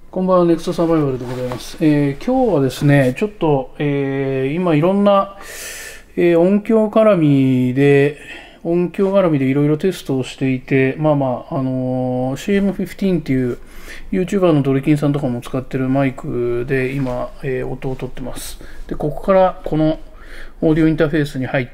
こんばんは、ネクストサバイバルでございます。今日はですね、ちょっと、今いろんな、音響絡みでいろいろテストをしていて、CM15 っていう YouTuber のドリキンさんとかも使ってるマイクで今、音を取ってます。で、ここからこのオーディオインターフェースに入って、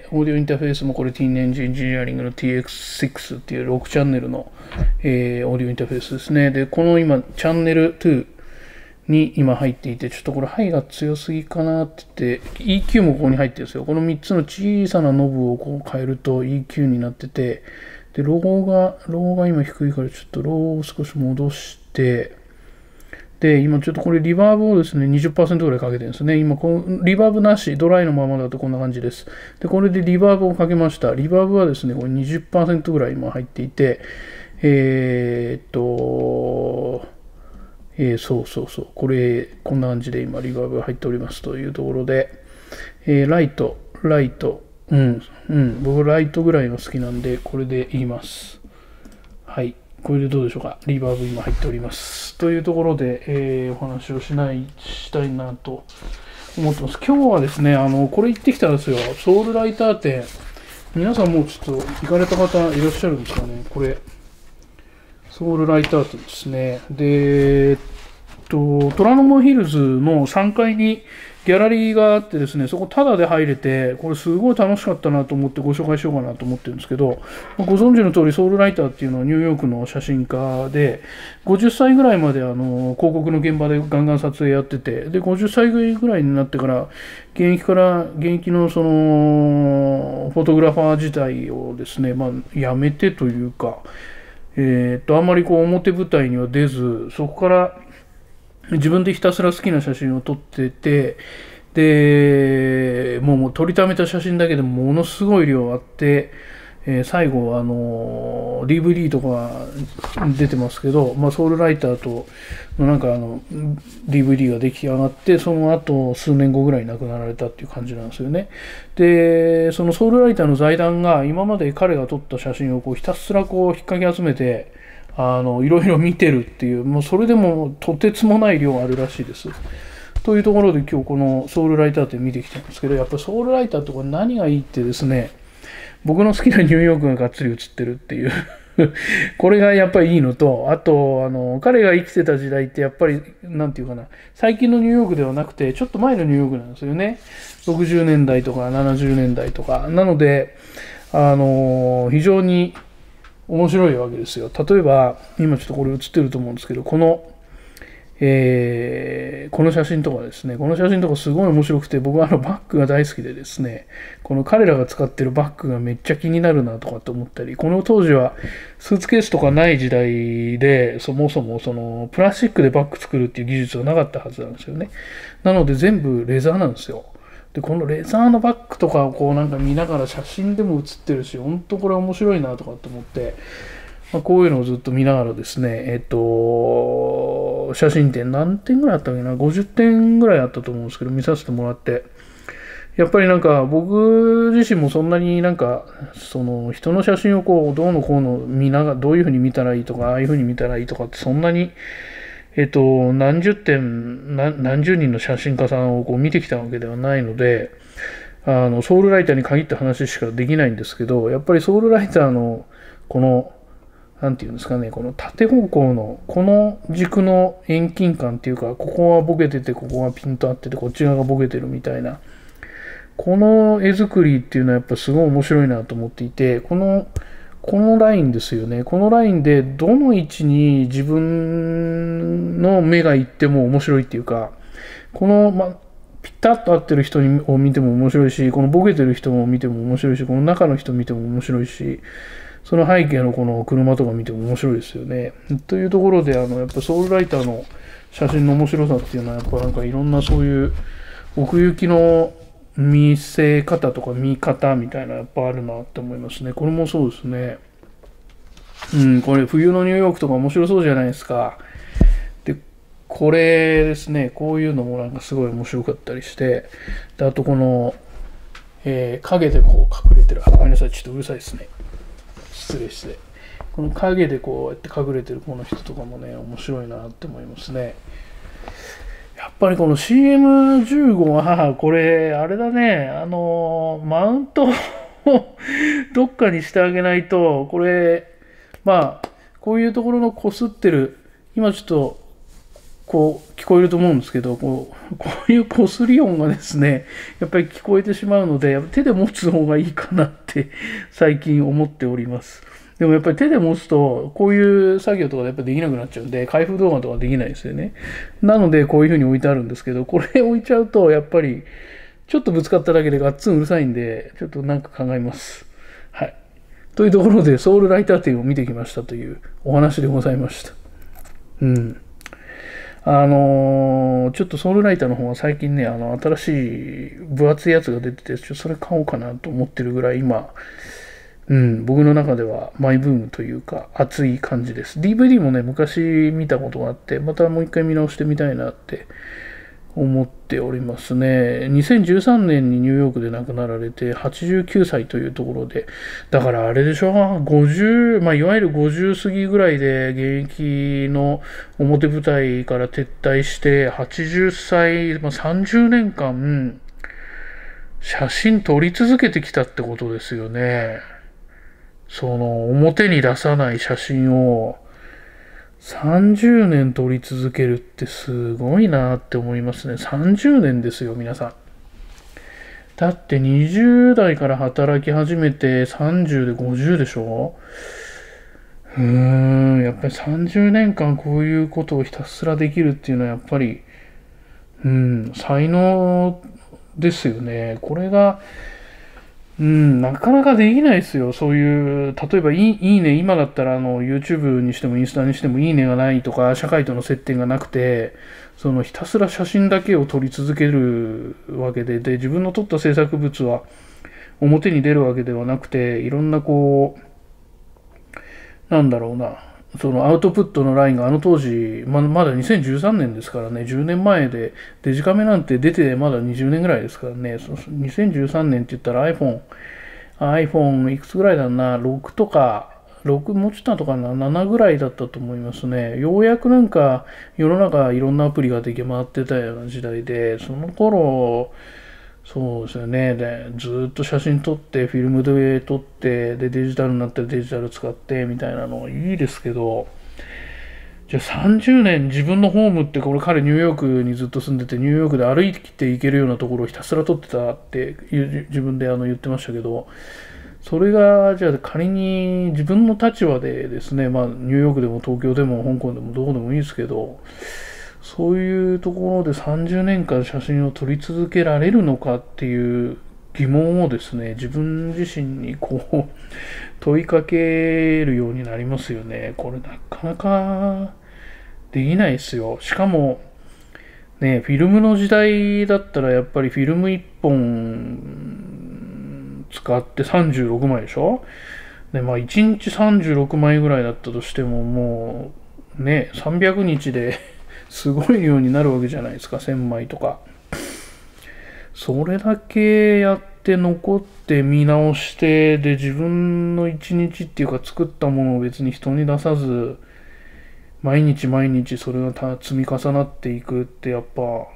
オーディオインターフェースもこれ Teen Engine Engineering の TX6 っていう6チャンネルの、オーディオインターフェースですね。で、この今、チャンネル2に今入っていて、ちょっとこれ、ハイが強すぎかなって言って、EQ もここに入ってるんですよ。この3つの小さなノブをこう変えると EQ になってて、で、ローが今低いから、ちょっとローを少し戻して、で、今ちょっとこれリバーブをですね、20% ぐらいかけてるんですね。今このリバーブなし、ドライのままだとこんな感じです。で、これでリバーブをかけました。リバーブはですね、これ 20% ぐらい今入っていて、そう。これ、こんな感じで今リバーブが入っておりますというところで、ライト、僕ライトぐらいが好きなんで、これで言います。はい。これでどうでしょうか。リバーブ今入っております。というところで、お話をしたいなと思ってます。今日はですね、これ行ってきたんですよ。ソウルライター店。皆さんもうちょっと行かれた方いらっしゃるんですかね。これ、ソウルライター店ですね。で、虎ノ門ヒルズの3階にギャラリーがあってですね、そこタダで入れて、これすごい楽しかったなと思ってご紹介しようかなと思ってるんですけど、ご存知の通りソウルライターっていうのはニューヨークの写真家で、50歳ぐらいまで広告の現場でガンガン撮影やってて、で、50歳ぐらいになってから、現役のその、フォトグラファー自体をですね、やめてというか、あんまりこう表舞台には出ず、そこから自分でひたすら好きな写真を撮ってて、で、もう撮りためた写真だけでものすごい量あって、最後DVD とか出てますけど、ソウルライターとDVD が出来上がって、その後数年後ぐらいに亡くなられたっていう感じなんですよね。で、そのソウルライターの財団が今まで彼が撮った写真をこうひたすらこう引っかき集めて、いろいろ見てるっていう、もうそれでもとてつもない量あるらしいです。というところで今日このソウルライターって見てきたんですけど、やっぱりソウルライターってこれ何がいいってですね、僕の好きなニューヨークががっつり写ってるっていうこれがやっぱりいいのと、あと、彼が生きてた時代ってやっぱり、なんていうかな、最近のニューヨークではなくて、ちょっと前のニューヨークなんですよね。60年代とか70年代とか。なので、非常に面白いわけですよ。例えば、今ちょっとこれ写ってると思うんですけど、この写真とかですね、この写真とかすごい面白くて、僕はバッグが大好きでですね、この彼らが使ってるバッグがめっちゃ気になるなとかって思ったり、この当時はスーツケースとかない時代で、そもそもそのプラスチックでバッグ作るっていう技術がなかったはずなんですよね。なので全部レザーなんですよ。で、このレザーのバッグとかをこう見ながら写真でも写ってるし、本当これ面白いなとかって思って、こういうのをずっと見ながらですね、写真展何点ぐらいあったっけな、50点ぐらいあったと思うんですけど、見させてもらって、やっぱり僕自身もそんなにその人の写真をこう、どうのこうの見ながら、どういうふうに見たらいいとか、ああいうふうに見たらいいとかって、そんなに、何十人の写真家さんをこう見てきたわけではないので、ソウルライターに限った話しかできないんですけど、やっぱりソウルライターの、この、なんていうんですかね、この縦方向の、この軸の遠近感っていうか、ここはボケてて、ここがピンと合ってて、こっち側がボケてるみたいな、この絵作りっていうのはやっぱすごい面白いなと思っていて、このラインですよね。このラインでどの位置に自分の目が行っても面白いっていうか、ピタッと合ってる人を見ても面白いし、このボケてる人を見ても面白いし、この中の人を見ても面白いし、その背景のこの車とか見ても面白いですよね。というところで、やっぱソウルライターの写真の面白さっていうのは、やっぱいろんなそういう奥行きの見せ方とか見方みたいなやっぱあるなって思いますね。これもそうですね。これ冬のニューヨークとか面白そうじゃないですか。で、これですね、こういうのもすごい面白かったりして、であとこの、影でこう隠れてる。ごめんなさい、ちょっとうるさいですね。失礼して。 この影でこうやって隠れてるこの人とかもね、面白いなって思いますね。やっぱりこの CM15 は、これ、あれだね、マウントをどっかにしてあげないと、これ、まあ、こういうところのこすってる、今ちょっと、こう、聞こえると思うんですけど、こういうこすり音がですね、やっぱり聞こえてしまうので、手で持つ方がいいかなって最近思っております。でもやっぱり手で持つと、こういう作業とかやっぱできなくなっちゃうんで、開封動画とかできないですよね。なので、こういう風に置いてあるんですけど、これ置いちゃうと、やっぱり、ちょっとぶつかっただけでガッツンうるさいんで、ちょっとなんか考えます。はい。というところで、ソウルライター展を見てきましたというお話でございました。うん。ちょっとソウルライターの方は最近ね、新しい分厚いやつが出てて、それ買おうかなと思ってるぐらい今、僕の中ではマイブームというか熱い感じです。DVD もね、昔見たことがあって、またもう一回見直してみたいなって思っておりますね。2013年にニューヨークで亡くなられて89歳というところで、だからあれでしょ、50、いわゆる50過ぎぐらいで現役の表舞台から撤退して80歳、30年間写真撮り続けてきたってことですよね。その表に出さない写真を30年撮り続けるってすごいなって思いますね。30年ですよ、皆さん。だって20代から働き始めて30で50でしょ。やっぱり30年間こういうことをひたすらできるっていうのはやっぱり、才能ですよね。これが、なかなかできないですよ。そういう、例えばいいね、今だったらYouTube にしてもインスタにしてもいいねがないとか、社会との接点がなくて、そのひたすら写真だけを撮り続けるわけで、自分の撮った制作物は表に出るわけではなくて、いろんなこう、なんだろうな、そのアウトプットのラインがあの当時、まだ2013年ですからね、10年前で、デジカメなんて出てまだ20年ぐらいですからね、2013年って言ったら iPhone いくつぐらいだな、6とか、6もうちょっととかな、7ぐらいだったと思いますね。ようやくなんか世の中いろんなアプリが出来回ってたような時代で、その頃、そうですよね。で、ずっと写真撮って、フィルムで撮って、で、デジタルになったらデジタル使って、みたいなのはいいですけど、じゃあ30年自分のホームってこれ彼ニューヨークにずっと住んでてニューヨークで歩いていけるようなところをひたすら撮ってたって自分で言ってましたけど、それがじゃあ仮に自分の立場でですね、ニューヨークでも東京でも香港でもどこでもいいですけど、そういうところで30年間写真を撮り続けられるのかっていう疑問をですね、自分自身にこう問いかけるようになりますよね。これなかなかできないですよ。しかも、ね、フィルムの時代だったらやっぱりフィルム1本使って36枚でしょ。で、1日36枚ぐらいだったとしてももうね、300日ですごい量になるわけじゃないですか、1000枚とか。それだけやって残って見直して、で、自分の一日っていうか作ったものを別に人に出さず、毎日毎日それが積み重なっていくってやっぱ、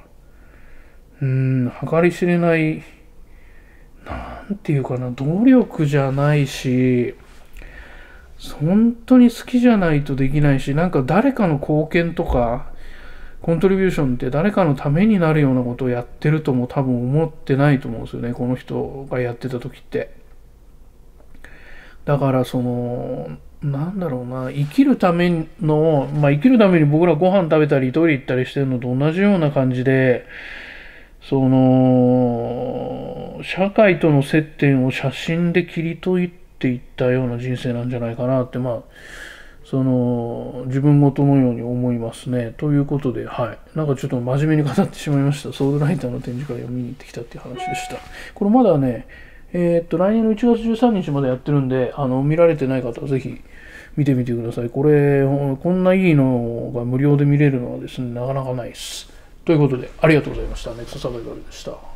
計り知れない、なんていうかな、努力じゃないし、本当に好きじゃないとできないし、なんか誰かの貢献とか、コントリビューションって誰かのためになるようなことをやってるとも多分思ってないと思うんですよね、この人がやってた時って。だからなんだろうな、生きるための、生きるために僕らご飯食べたりトイレ行ったりしてるのと同じような感じで、社会との接点を写真で切り取っていったような人生なんじゃないかなって、自分ごとのように思いますね。ということで、はい。なんかちょっと真面目に語ってしまいました。ソウルライターの展示会を見に行ってきたっていう話でした。これまだね、来年の1月13日までやってるんで、見られてない方はぜひ見てみてください。これ、こんないいのが無料で見れるのはですね、なかなかないです。ということで、ありがとうございました。ネクストサバイバルでした。